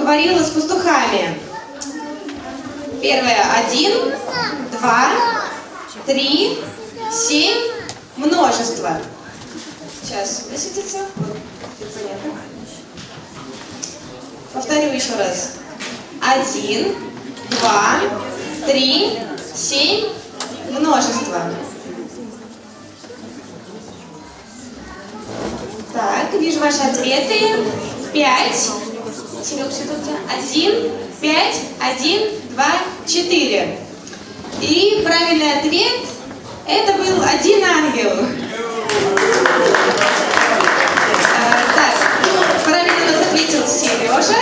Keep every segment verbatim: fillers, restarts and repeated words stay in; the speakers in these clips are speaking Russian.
говорил с пастухами? Первое. Один, два, три, семь, множество. Сейчас высветится. Вот, понятно. Повторю еще раз. Один, два, три, семь, множество. Так, вижу ваши ответы. Пять. Один, пять, один, два, четыре. И правильный ответ — это был один ангел. А, так, правильно у нас ответил Сережа.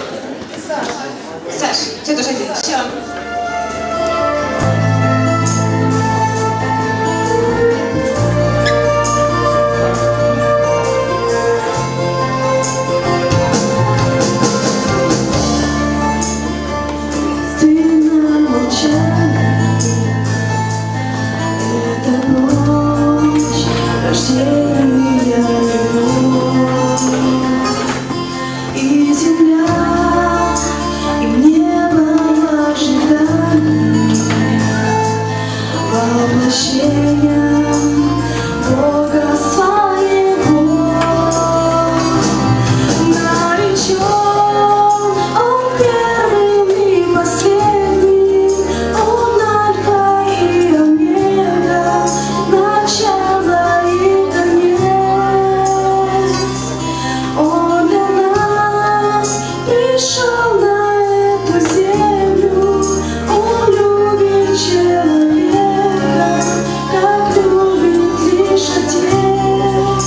Саш, все тоже один. Все. И земля, и небо в ожидании воплощения Бога своего. Наречен Он первым и последним, Он Альфа и Омега, начало и конец. Он для нас пришел на эту землю, Он любит человека, как любит лишь Отец.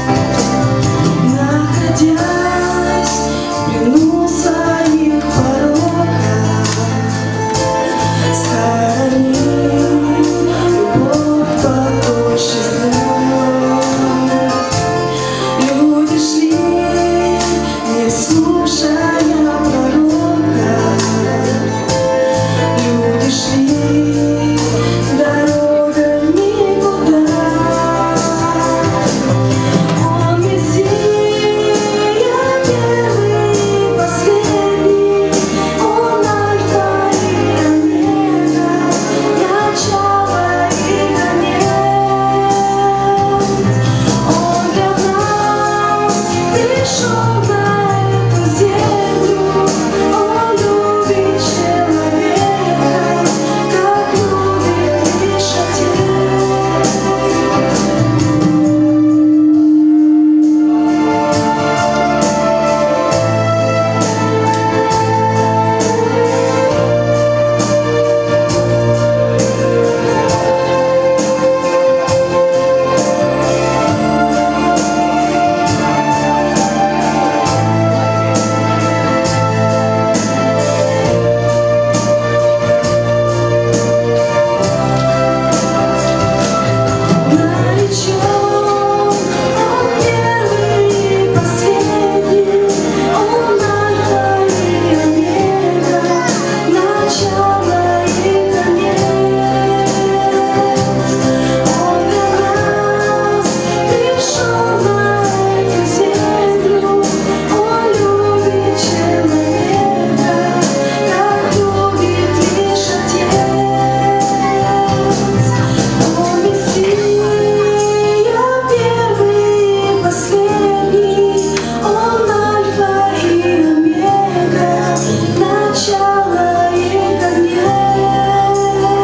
Находясь в плену своих пороков, сохранил любовь побольше слез. Люди шли, не слушая пророка. Люди шли, дорога никуда. Он Мессия, первый и последний, Он Альфа и Омега, начало и конец. Он для нас пришел на эту землю, Он любит человека, как любит лишь Отец. Наречен Он первый и последний, Он Альфа и Омега, начало и конец. Он для нас пришел на эту землю, Он любит человека, как любит лишь Отец. Он Мессия, первый и последний, Он Альфа и Омега, начало и конец.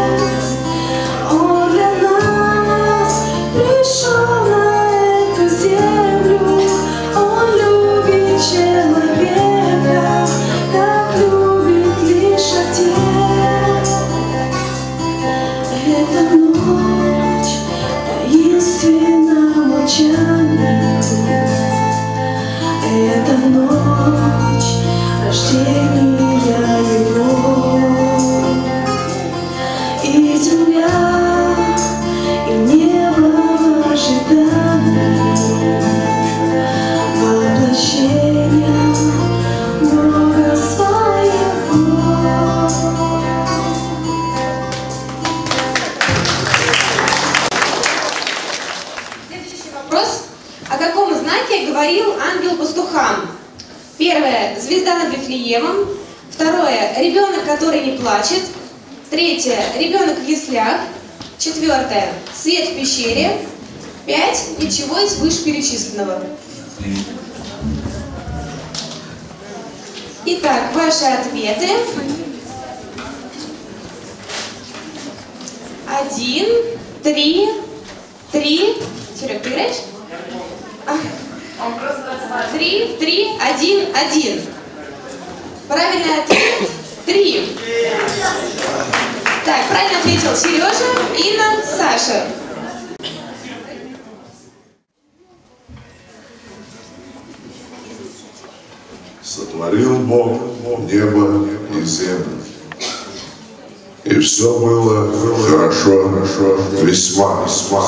Он для нас пришел на эту землю, Он любит человека, как любит лишь Отец. Эта ночь таинственна молчанию, это ночь рождения Его. И земля, и небо в ожидании воплощения Бога своего. Следующий вопрос. О каком знаке говорил ангел пастухам? Первое – звезда над Вифлеемом. Второе – ребенок, который не плачет. Третье – ребенок в яслях. Четвертое – свет в пещере. Пять – ничего из вышеперечисленного. Итак, ваши ответы. Один, три, три. Серег, ты играешь? А. Три, три, один, один. Правильный ответ – три. Так, правильно ответил Сережа, Инна, Саша. Сотворил Бог небо и землю. И все было хорошо, хорошо, весьма, весьма.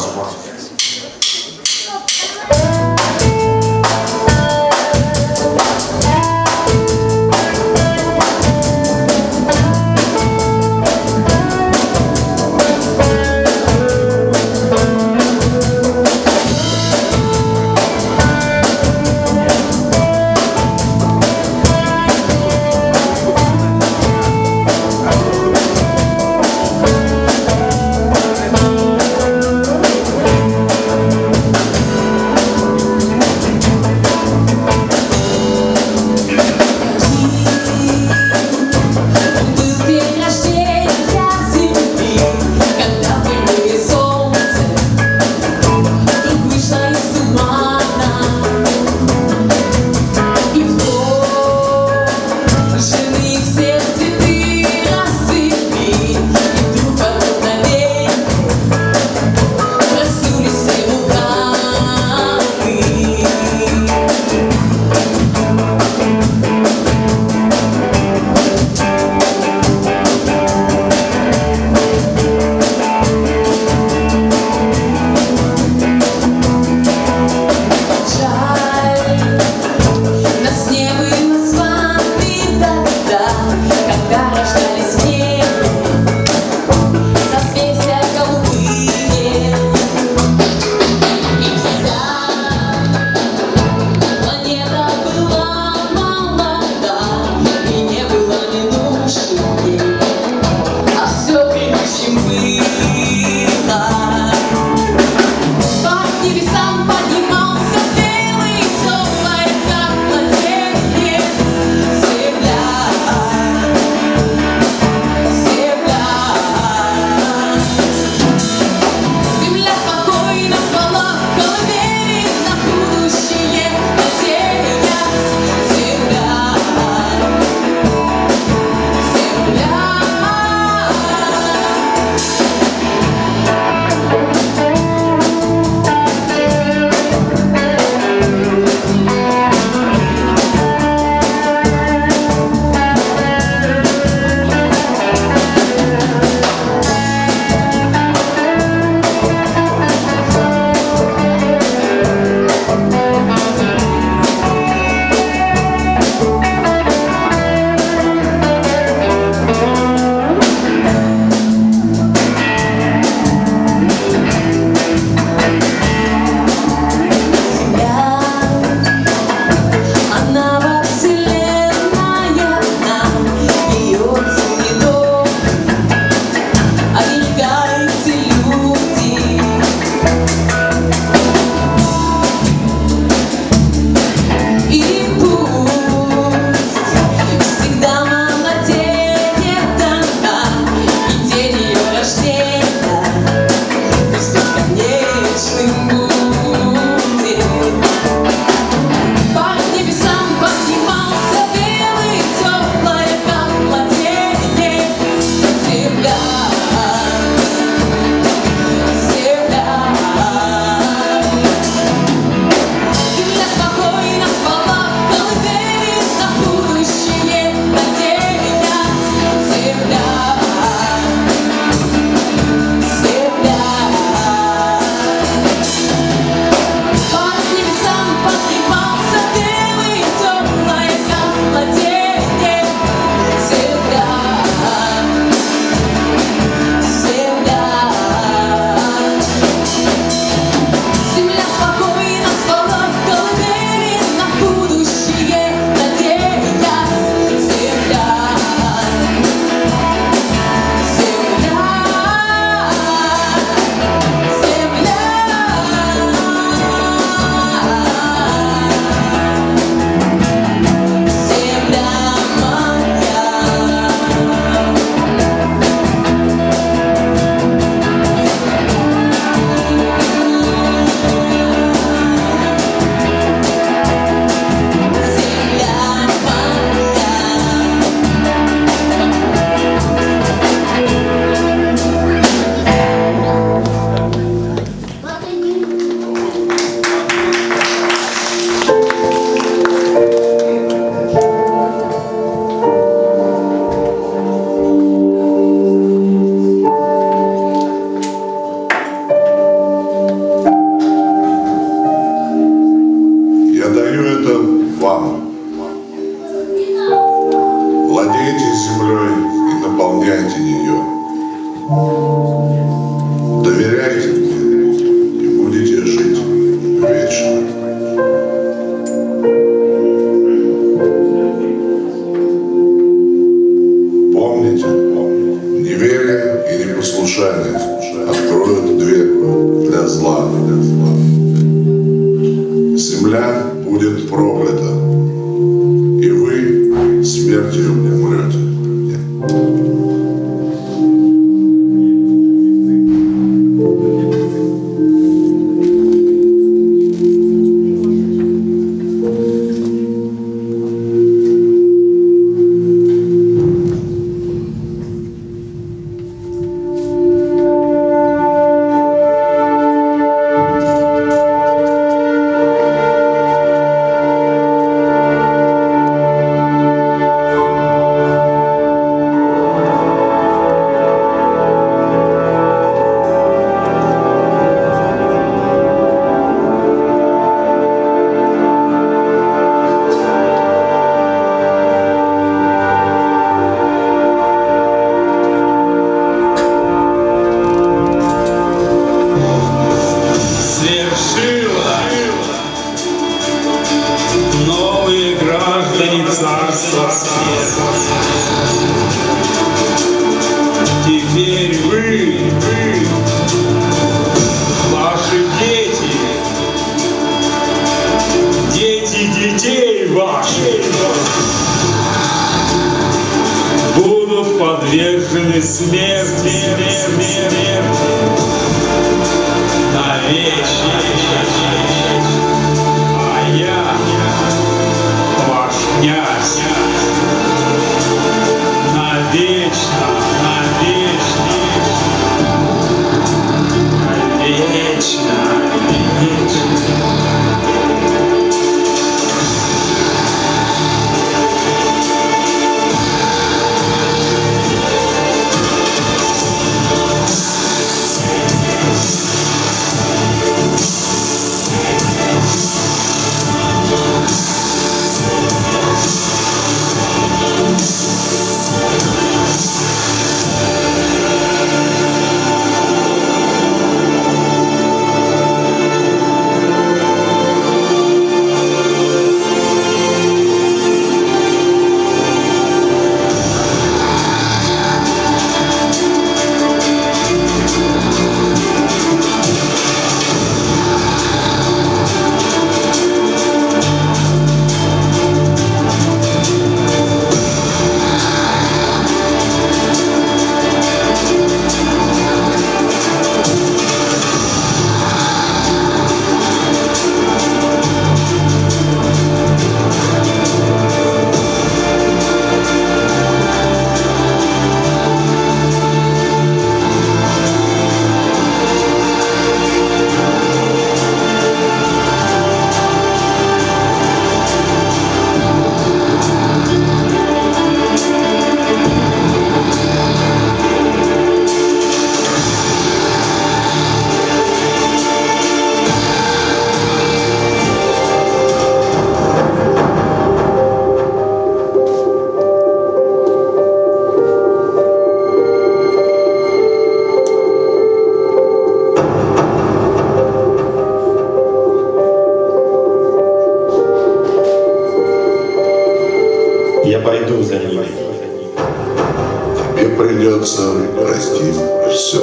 пойду за ними. Тебе придется пройти все.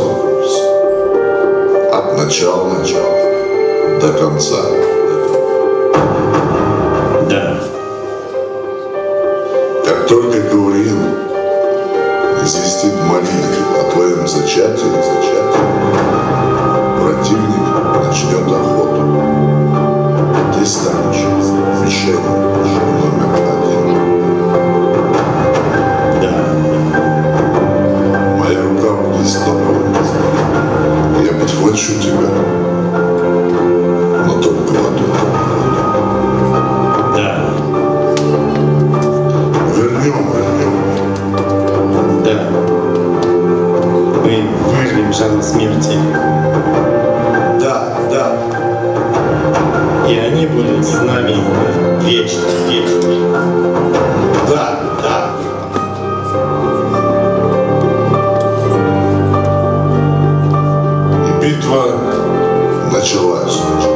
От начала до конца. Да. Как только Гавриил известит молитву о твоем зачатии, зачатии, противник начнет охоту. Ты станешь мишенью номер один. Да. Моя рука будет с тобой. Я подхвачу тебя, но только в аду. Да. Вернем, вернем. Да. Мы вырвем жало смерти. Да, да. И они будут с нами вечно, вечно. Да, да. И битва началась.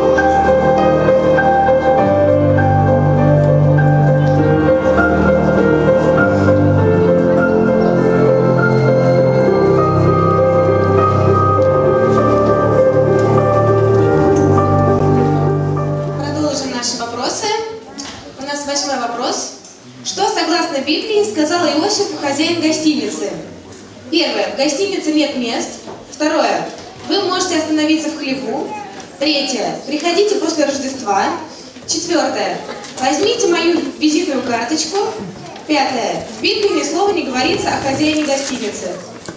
Продолжим наши вопросы. У нас восьмой вопрос. Что, согласно Библии, сказал Иосифу хозяин гостиницы? Первое. В гостинице нет мест. Второе. Вы можете остановиться в хлеву. Третье. Приходите после Рождества. Четвертое. Возьмите мою визитную карточку. Пятое. В Библии ни слова не говорится о хозяине гостиницы.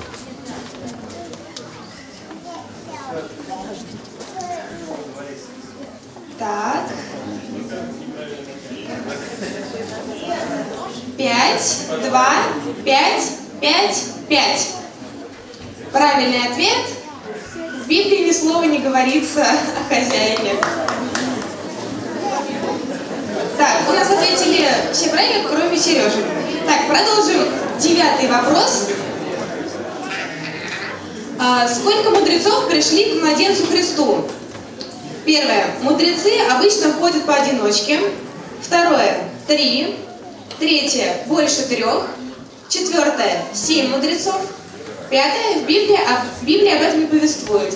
Так. Пять, два, пять, пять, пять. Правильный ответ. В Библии ни слова не говорится о хозяине. Так, у нас ответили все правильно, кроме Сережи. Так, продолжим. Девятый вопрос. А, сколько мудрецов пришли к младенцу Христу? Первое. Мудрецы обычно ходят поодиночке. Второе. Три. Третье. Больше трех. Четвертое. Семь мудрецов. Пятое. В Библии, об, Библия об этом не повествует.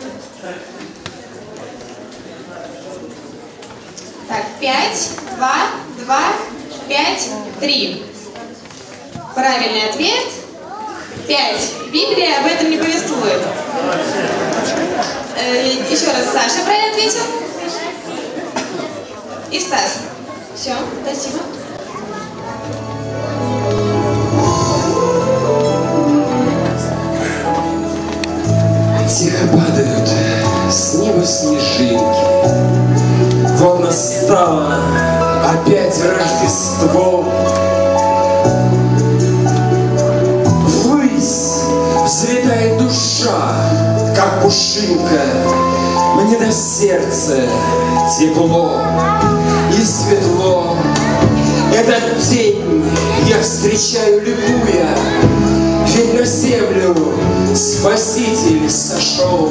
Так, пять, два, два, пять, три. Правильный ответ. Пять. Библия об этом не повествует. Э, еще раз, Саша правильно ответил. И Стас. Все, спасибо. Тихо падают с неба снежинки. Вот настало опять Рождество. Ввысь взлетает душа, как пушинка. Мне до сердца тепло и светло. Этот день я встречаю ликуя, ведь на землю Спаситель сошел.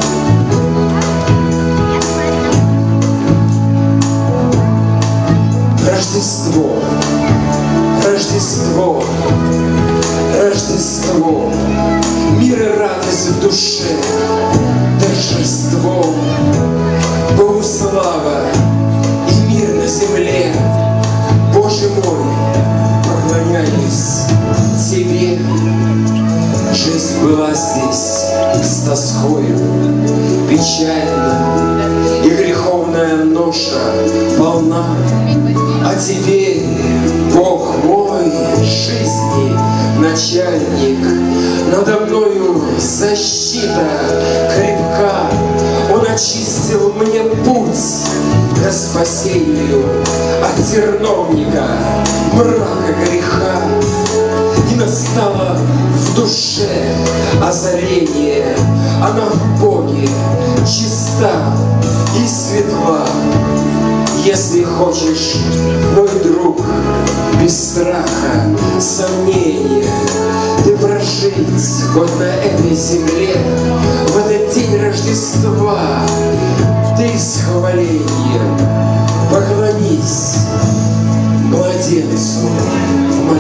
Рождество, Рождество, Рождество, мир и радость в душе, торжество, Богу слава и мир на земле. Боже мой, поклоняюсь Тебе. Жизнь была здесь с тоскою, печально, и греховная ноша полна. А Тебе, Бог мой, жизни начальник, надо мною защита крепка. Он очистил мне путь к спасению от терновника, мрака греха. И настало в душе озарение, она в Боге чиста и светла. Если хочешь, мой друг, без страха, сомнения, ты прожить хоть на этой земле, в этот день Рождества, ты с хвалением поклонись младенцу в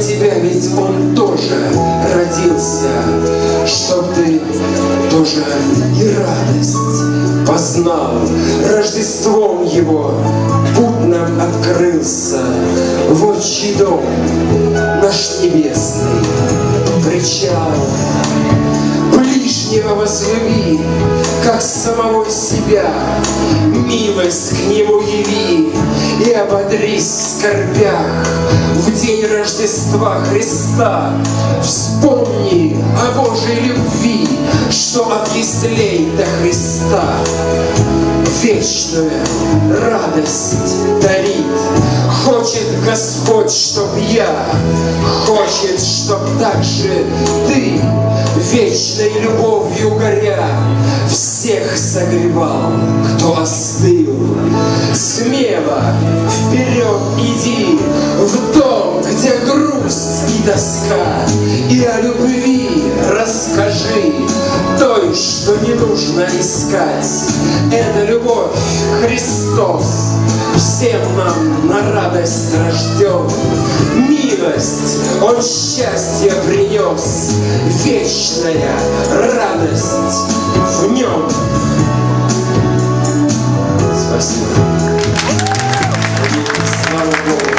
тебя, ведь он тоже родился, чтоб ты тоже и радость познал. Рождеством его путь нам открылся в отчий дом наш небесный причал. Ближнего возлюби, как самого себя, милость к нему яви и ободрись в скорбях. В день Рождества Христа вспомни о Божьей любви, что от яслей до Христа вечную радость дарит. Хочет Господь, чтоб я, хочет, чтоб так же ты, вечной любовью горя, всех согревал, кто остыл. Смело вперед иди в дом, где грусть и тоска, и о любви расскажи той, что не нужно искать. Это любовь Христос всем нам на радость рожден. Милость Он счастье принес, вечная радость в Нем. Спасибо. Слава Богу.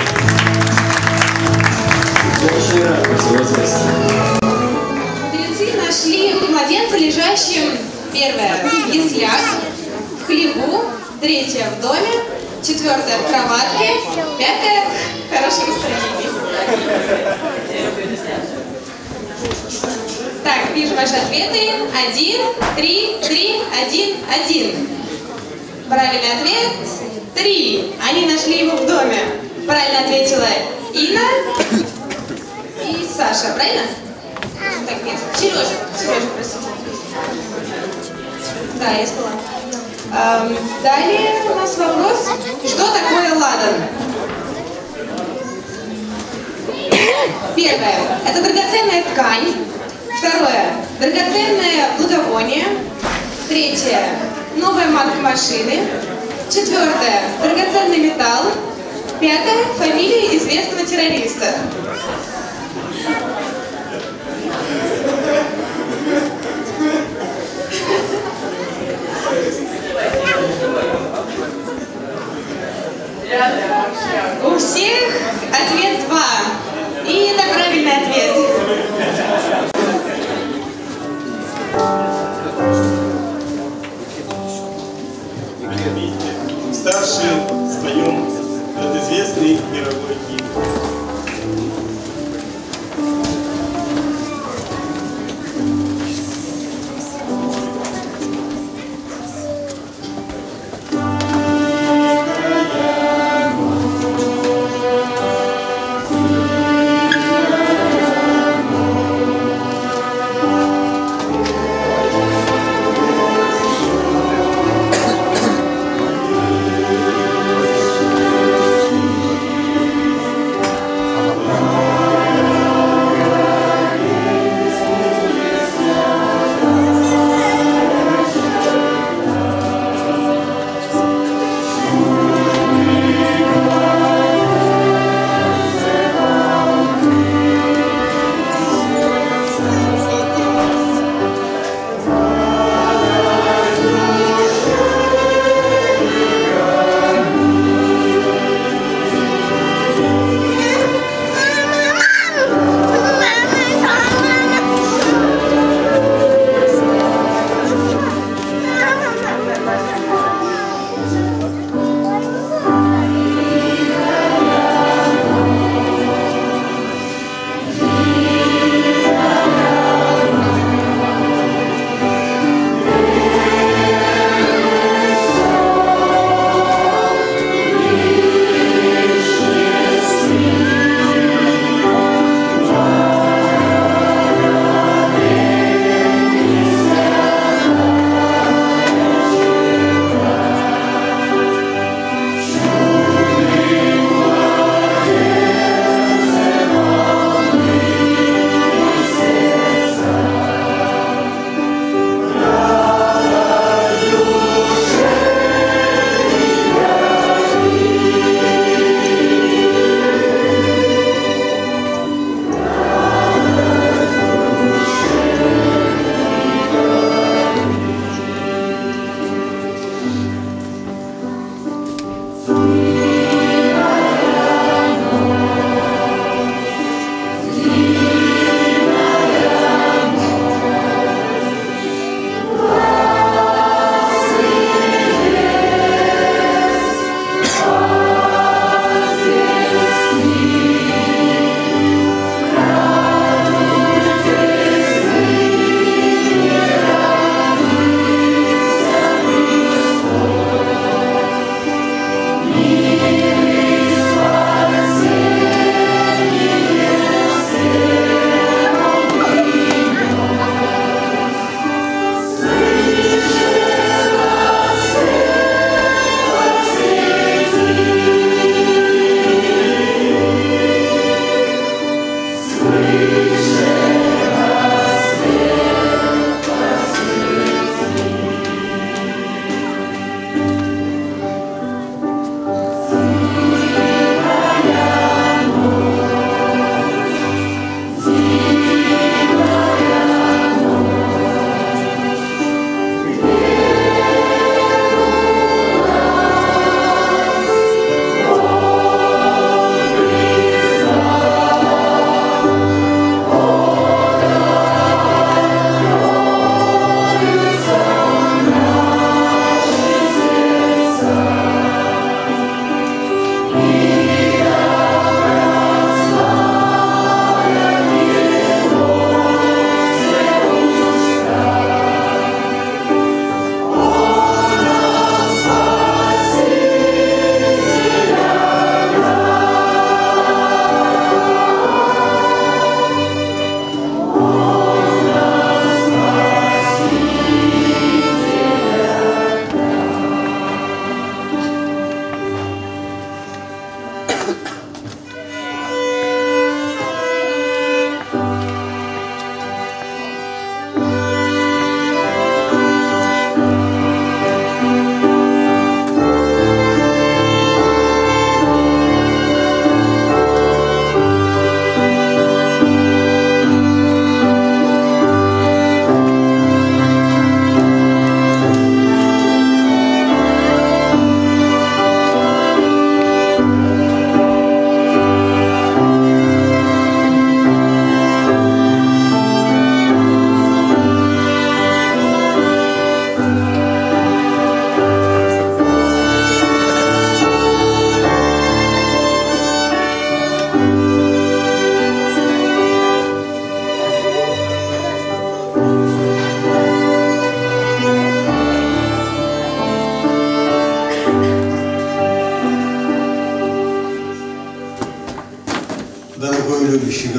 Я очень рад быть в возрасте. Мудрецы нашли младенца, лежащим, первое, в яслях, в хлеву, третье, в доме, четвертое, в кроватке, пятое, в хорошем настроении. Так, вижу ваши ответы. Один, три, три, один, один. Правильный ответ – три. Они нашли его в доме. Правильно ответила Инна и Саша. Правильно? Так, нет. Сережа. Сережа, простите. Да, я сказала. Эм, далее у нас вопрос. Что такое ладан? Первое. Это драгоценная ткань. Второе. Драгоценное благовоние. Третье. Новая марка машины. Четвертое. Драгоценный металл. Пятое. Фамилия известного террориста. У всех ответ два. И это правильный ответ. Старший споем этот известный мировой гимн.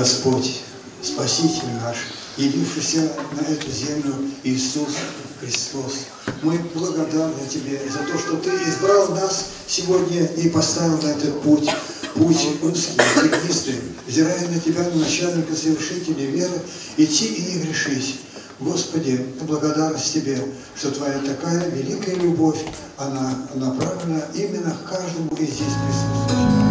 Господь, Спаситель наш, явившийся на эту землю Иисус Христос. Мы благодарны Тебе за то, что Ты избрал нас сегодня и поставил на этот путь, путь узкий, тернистый, взирая на Тебя, на начальника, совершителя веры, идти и не грешить. Господи, благодарность Тебе, что Твоя такая великая любовь, она направлена именно к каждому из здесь присутствующих.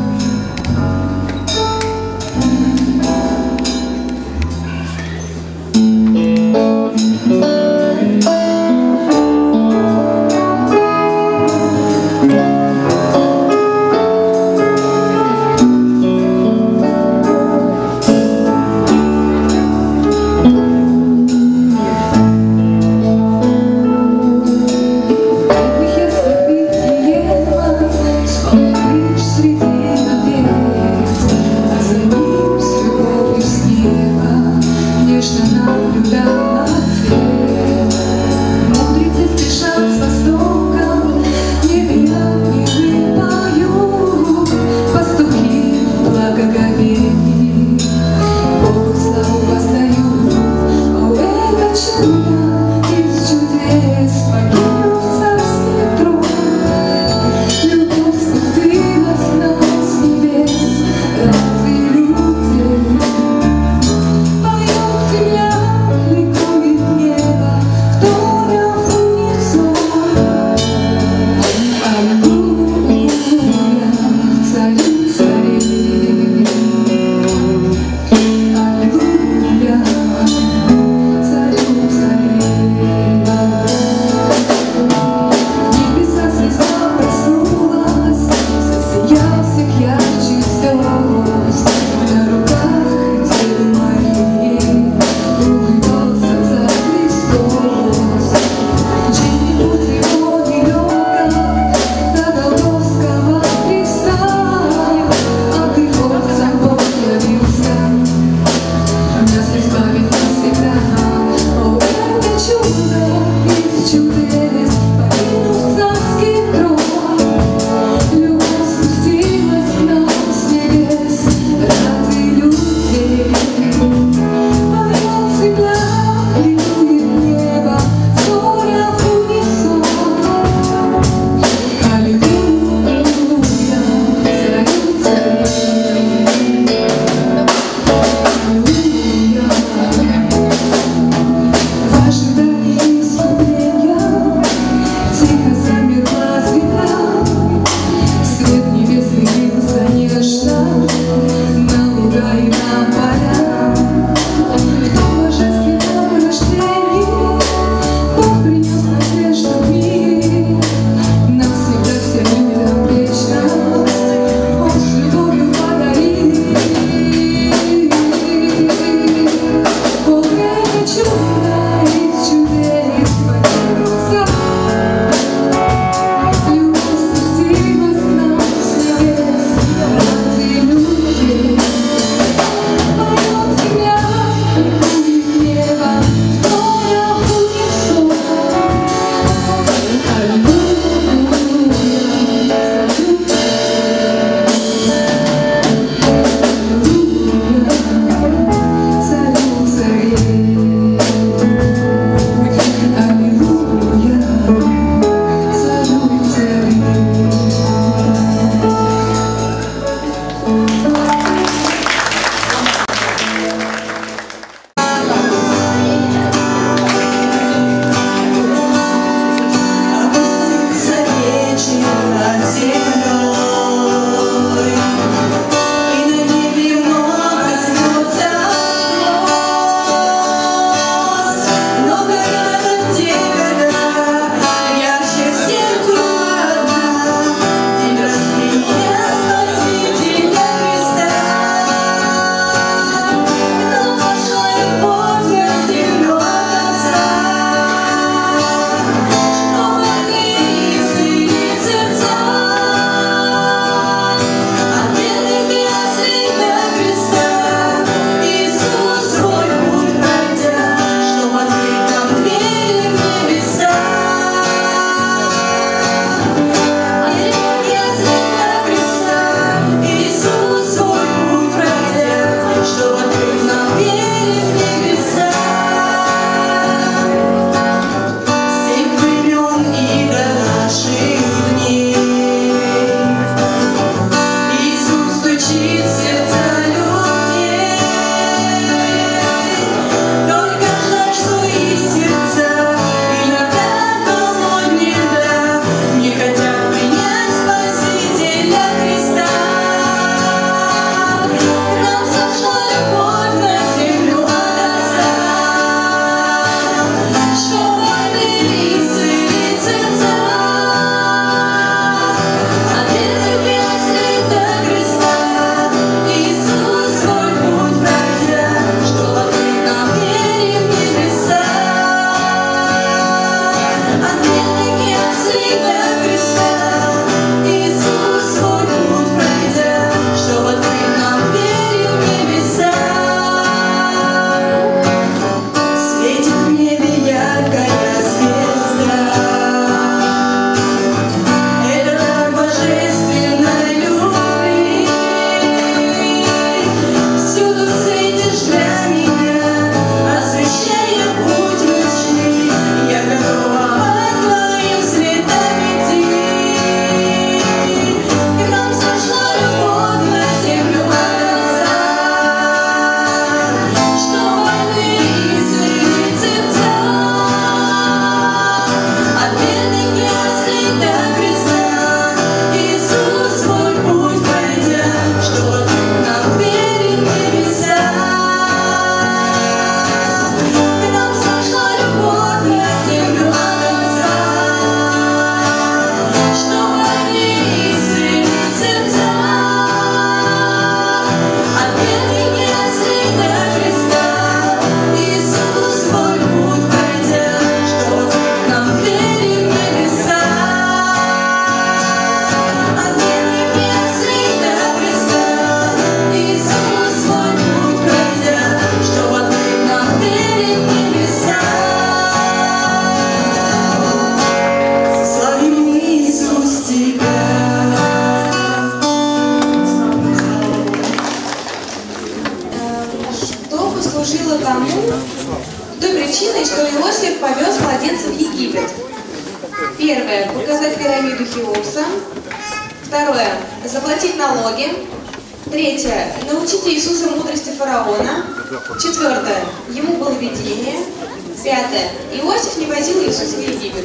Первое – показать пирамиду Хеопса. Второе – заплатить налоги. Третье – научить Иисуса мудрости фараона. Четвертое – ему было видение. Пятое – Иосиф не возил Иисуса в Египет.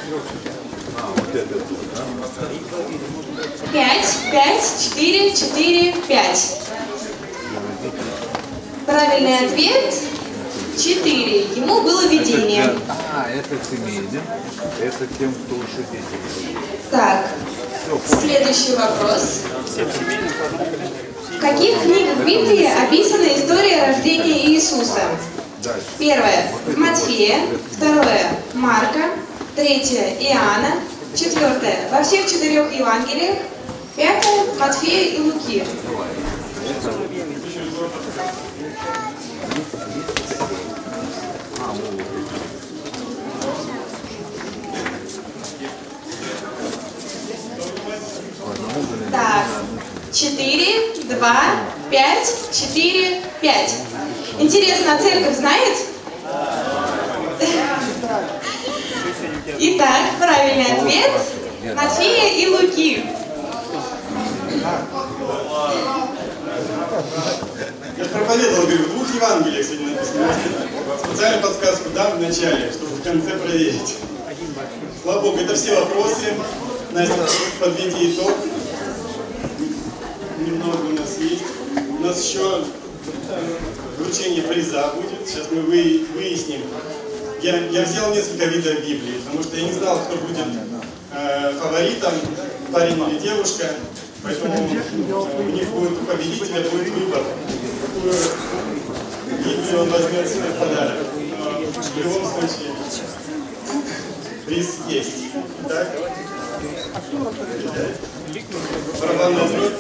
Пять, пять, четыре, четыре, пять. Правильный ответ – четыре. Ему было видение. А, это семейным, это тем, кто уже дети. Так, следующий вопрос. В каких книгах Библии описана история рождения Иисуса? Первое – Матфея. Второе – Марка. Третье – Иоанна. Четвертое – во всех четырех Евангелиях. Пятое – Матфея и Луки. Так, четыре, два, пять, четыре, пять. Интересно, а церковь знает? Итак, правильный ответ – Матфея и Луки. Я же проповедовал, говорю, в двух Евангелиях сегодня написано. Специальную подсказку дам в начале, чтобы в конце проверить. Слава Богу, это все вопросы. Настя, подведи итог. Немного у нас есть. У нас еще вручение приза будет. Сейчас мы выясним. Я, я взял несколько видов Библии, потому что я не знал, кто будет э, фаворитом, парень или девушка. Поэтому э, у них будет, у победителя будет выбор, какую Библию он возьмет себе в подарок. Но в любом случае приз есть. Так? Барабанный дробь.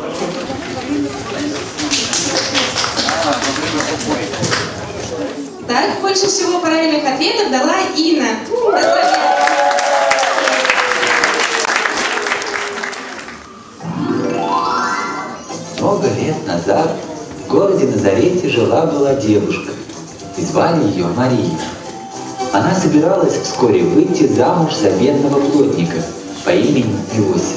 Так, больше всего правильных ответов дала Инна. Поздравляю! Много лет назад в городе Назарете жила-была девушка, и звали ее Мария. Она собиралась вскоре выйти замуж за бедного плотника по имени Иосиф.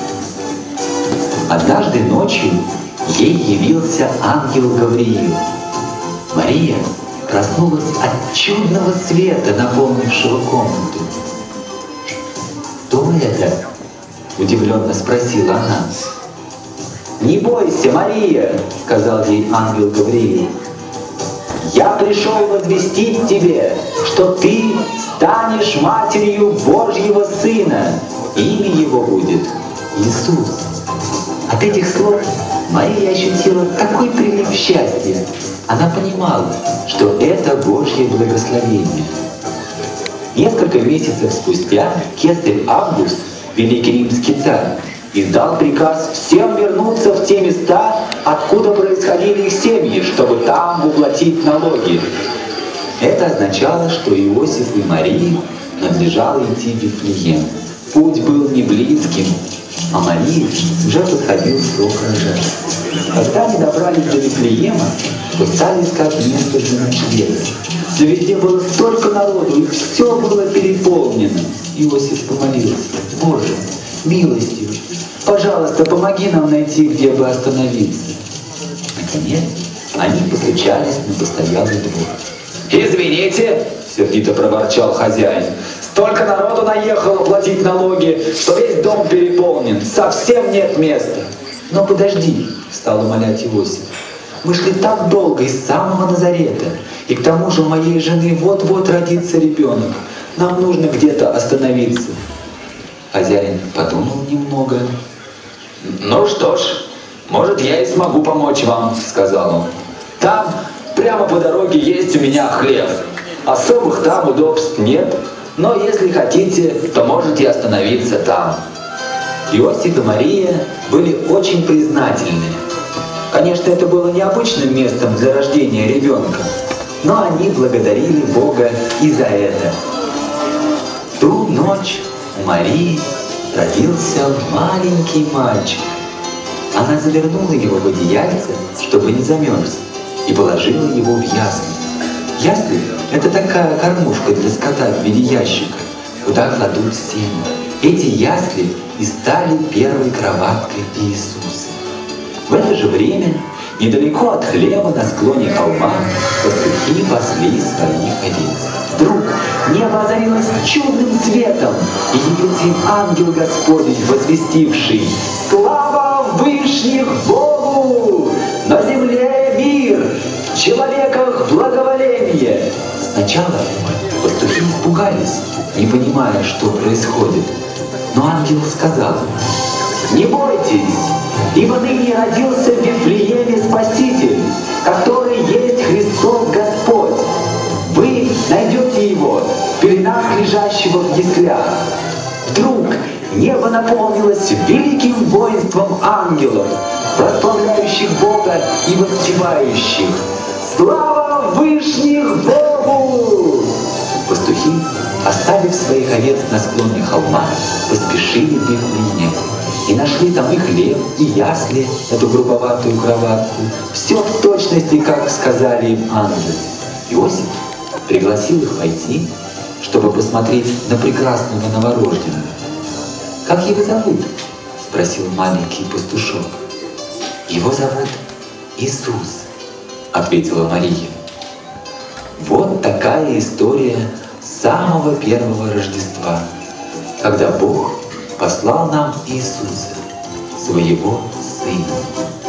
Однажды ночью ей явился ангел Гавриил. Мария проснулась от чудного света, наполнившего комнату. «Что это?» – удивленно спросила она. «Не бойся, Мария!» – сказал ей ангел Гавриил. «Я пришел возвестить тебе, что ты станешь матерью Божьего Сына. Имя его будет Иисус». От этих слов Мария ощутила такой прилив счастья. Она понимала, что это Божье благословение. Несколько месяцев спустя кесарь Август, великий римский царь, издал приказ всем вернуться в те места, откуда происходили их семьи, чтобы там уплатить налоги. Это означало, что Иосифу и Марии надлежало идти в Вифлеем. Путь был не близким, а Марии уже подходил срок рожать. Когда они добрались до Вифлеема, то стали искать место для ночлега. Но везде было столько народу, и все было переполнено. Иосиф помолился: «Боже, милостью, пожалуйста, помоги нам найти, где бы остановиться». Наконец, они постучались на постоялый двор. «Извините», — сердито проворчал хозяин, «столько народу наехало платить налоги, что весь дом переполнен, совсем нет места». «Но подожди», — стал умолять Иосиф, «мы шли так долго из самого Назарета, и к тому же у моей жены вот-вот родится ребенок. Нам нужно где-то остановиться». Хозяин подумал немного. «Ну что ж, может, я и смогу помочь вам», — сказал он. «Там, прямо по дороге, есть у меня хлев. Особых там удобств нет, но если хотите, то можете остановиться там». Иосиф и Мария были очень признательны. Конечно, это было необычным местом для рождения ребенка, но они благодарили Бога и за это. В ту ночь у Марии родился маленький мальчик. Она завернула его в одеяльце, чтобы не замерз, и положила его в ясли. Ясли – это такая кормушка для скота в виде ящика. куда кладут сено. Эти ясли и стали первой кроваткой Иисуса. В это же время, недалеко от хлеба на склоне холма, пастухи пасли своих овец. Вдруг небо озарилось чудным светом, и явился им ангел Господень, возвестивший: «Слава Вышних Богу! На земле мир, в человеках благоволение!» Сначала пастухи испугались, не понимая, что происходит. Но ангел сказал: «Не бойтесь, ибо ныне родился в Вифлееме Спаситель, который есть Христос Господь. Вы найдете его в пеленах лежащего в яслях». Вдруг небо наполнилось великим воинством ангелов, прославляющих Бога и воспевающих: «Слава Вышних Богу!» Пастухи, оставив своих овец на склоне холма, поспешили в Вифлеем и нашли там и хлеб, и ясли, эту грубоватую кроватку. Все в точности, как сказали им ангелы. Иосиф пригласил их войти, чтобы посмотреть на прекрасного новорожденного. «Как его зовут?» — спросил маленький пастушок. «Его зовут Иисус», — ответила Мария. Вот такая история самого первого Рождества, когда Бог послал нам Иисуса, своего Сына.